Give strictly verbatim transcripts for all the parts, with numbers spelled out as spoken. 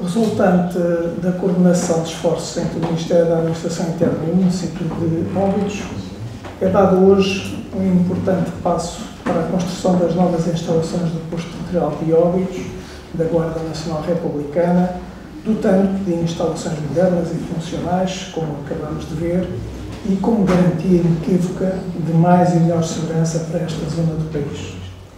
Resultante da coordenação de esforços entre o Ministério da Administração Interna e o município de Óbidos, é dado hoje um importante passo para a construção das novas instalações do posto territorial de Óbidos, da Guarda Nacional Republicana, dotando de instalações modernas e funcionais, como acabamos de ver, e como garantia inequívoca de mais e melhor segurança para esta zona do país.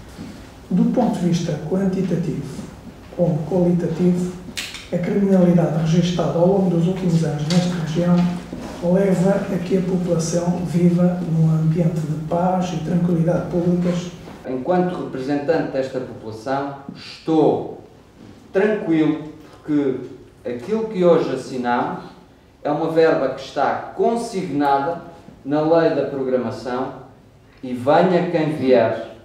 Do ponto de vista quantitativo como qualitativo, a criminalidade registada ao longo dos últimos anos nesta região leva a que a população viva num ambiente de paz e tranquilidade públicas. Enquanto representante desta população, estou tranquilo porque aquilo que hoje assinamos é uma verba que está consignada na lei da programação e venha quem vier,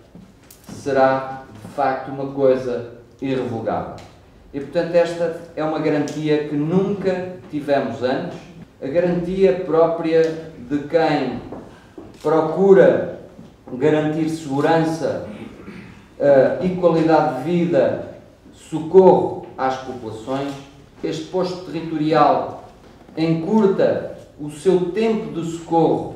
será de facto uma coisa irrevogável. E portanto esta é uma garantia que nunca tivemos antes, a garantia própria de quem procura garantir segurança uh, e qualidade de vida, socorro às populações. Este posto territorial encurta o seu tempo de socorro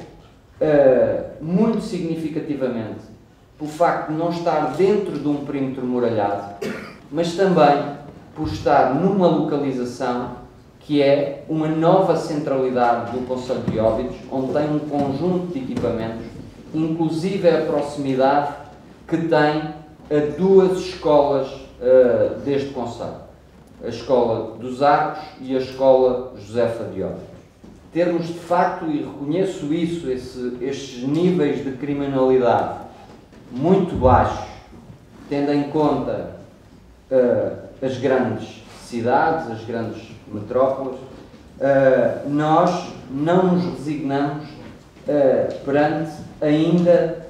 uh, muito significativamente, pelo facto de não estar dentro de um perímetro muralhado, mas também por estar numa localização que é uma nova centralidade do Concelho de Óbidos, onde tem um conjunto de equipamentos, inclusive a proximidade que tem a duas escolas uh, deste Concelho, a Escola dos Arcos e a Escola Josefa de Óbidos. Termos de facto, e reconheço isso, esse, estes níveis de criminalidade muito baixos, tendo em conta uh, as grandes cidades, as grandes metrópoles, uh, nós não nos resignamos uh, perante ainda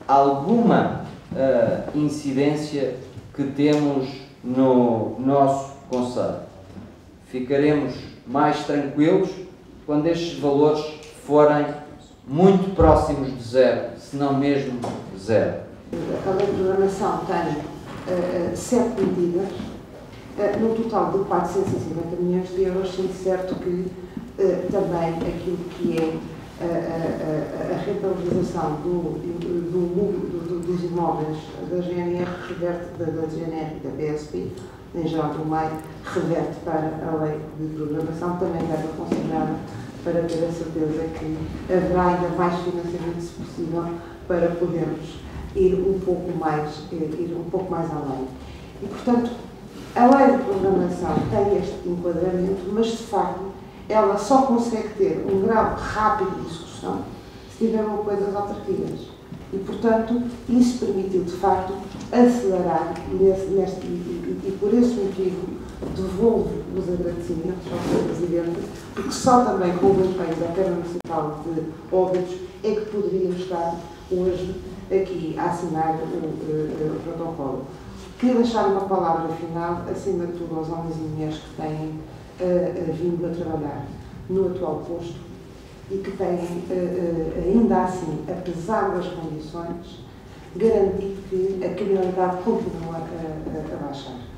alguma uh, incidência que temos no nosso concelho. Ficaremos mais tranquilos quando estes valores forem muito próximos de zero, se não mesmo zero. A lei de programação tem uh, sete medidas, uh, no total de quatrocentos e cinquenta milhões de euros, sendo certo que uh, também aquilo que é uh, uh, a rentabilização do, do, do, do, dos imóveis da G N R, reverte, da, da G N R e da P S P, em geral do meio, reverte para a lei de programação, também deve considerar para ter a certeza que haverá ainda mais financiamento, se possível, para podermos ir um pouco mais, ir um pouco mais além. E, portanto, a lei de programação tem este enquadramento, mas, de facto, ela só consegue ter um grau rápido de execução se tiver o apoio das autarquias. E, portanto, isso permitiu, de facto, acelerar nesse, neste, e, e, e, por esse motivo, devolvo os agradecimentos ao senhor Presidente, porque só também com o empenho da Câmara Municipal de Óbidos é que poderíamos estar hoje aqui a assinar o, o, o protocolo. Queria deixar uma palavra final, acima de tudo, aos homens e mulheres que têm uh, uh, vindo a trabalhar no atual posto e que têm, uh, uh, ainda assim, apesar das condições, garantido que a criminalidade continua a, a, a baixar.